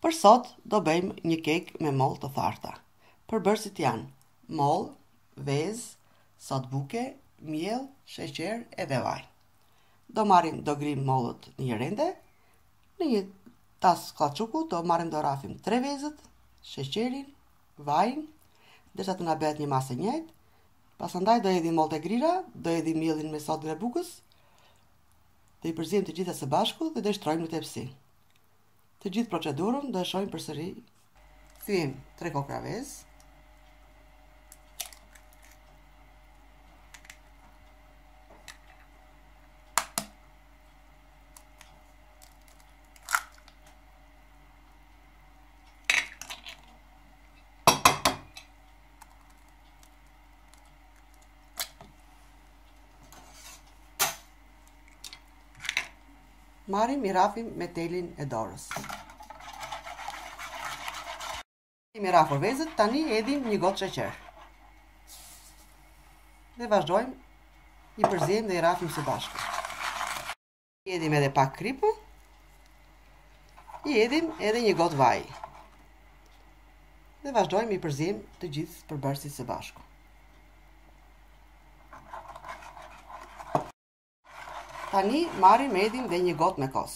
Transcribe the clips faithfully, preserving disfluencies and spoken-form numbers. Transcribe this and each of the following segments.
Për sot do bëjmë një kek me moll të tharta. Përbërësit janë moll, vezë, sot buke, miell, sheqer edhe vaj. Do marrim do grim mollët në një rende. Në një tas kallaçuku do marrim do rafim tre vezët, sheqerin, vajin, derisa të na bëhet një masë e njëjtë. Pasandaj do hedhim mollët e grira, do hedhim miellin me sodën e bukës. Do i përziejmë të gjitha së bashku dhe do i shtrojmë në tepsi. Të gjithë procedurën do e shohim përsëri. Thyejm tre kokra vezë. Marrim i rafim me telin e dorës. Kemi rafur vezët, tani hedhim një gotë sheqer. Dhe vazhdojmë, i përziejmë dhe i rafim së bashku. I hedhim edhe pak kripë. I hedhim edhe një gotë vaj. Dhe vazhdojmë, i përziejmë të gjithë përbërësit së bashku. Tani marrim hedhim dhe një gotë me kos.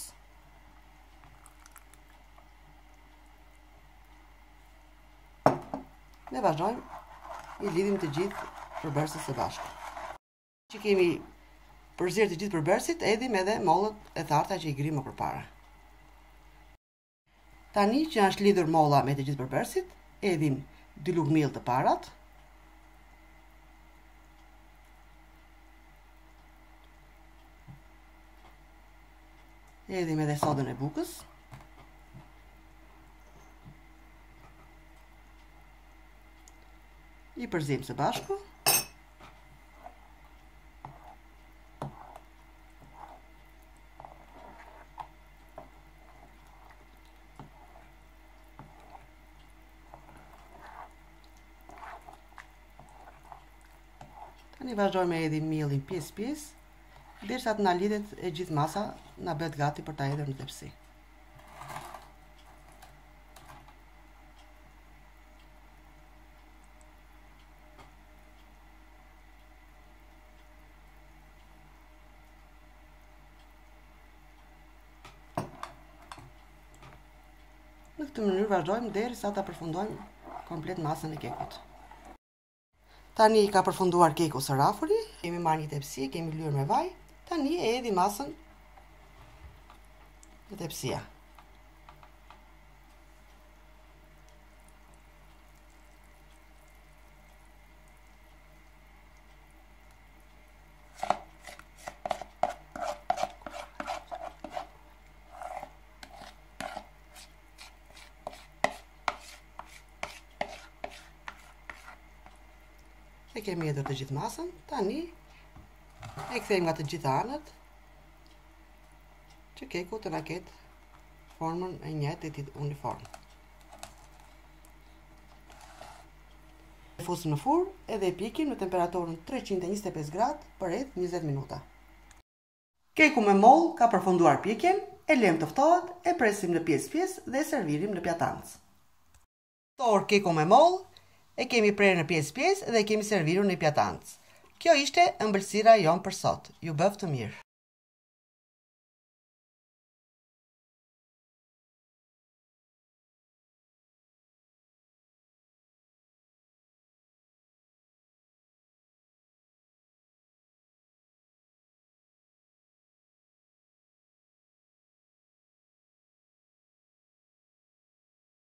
Dhe vazhdojmë, i lidhim të gjithë përbërësit së bashku. Që kemi përzirë të gjithë përbërësit, hedhim edhe mollët e tharta që i grim më përpara. Tani që është lidhur molla me të gjithë përbërësit, hedhim dy lugë miell të parat. Hedhim edhe sodën e bukës. I përziejmë së bashku. Tani vazhdojmë me hedhim miellin pjesë pjesë, derisa të na lidhet e gjithë masa, na bëhet gati për ta hedhur në tepsi. Në këtë mënyrë vazhdojmë derisa ta përfundojmë komplet masën e kekut. Tani ka përfunduar keku së rafuri, kemi marrë një tepsi, kemi lyer me vaj. Tani e hedhim masën në tepsia. E kemi hedhur të gjithë masën, tani e kthejmë nga të gjitha anët që keku të na ketë formën e njëjtë të uniform. E fusim në furrë edhe e pikim në temperaturën treqind e njëzet e pesë gradë për rreth njëzet minuta. Keku me moll ka përfunduar pjekjen, e lëm të ftohet, e presim në pjesë-pjesë dhe e servirim në pjatancë. Ftohur keku me moll, e kemi prerë në pjesë-pjesë dhe e kemi servirur në pjatancë. Kjo ishte ëmbëlsira jon për sot. Ju bëf të mirë.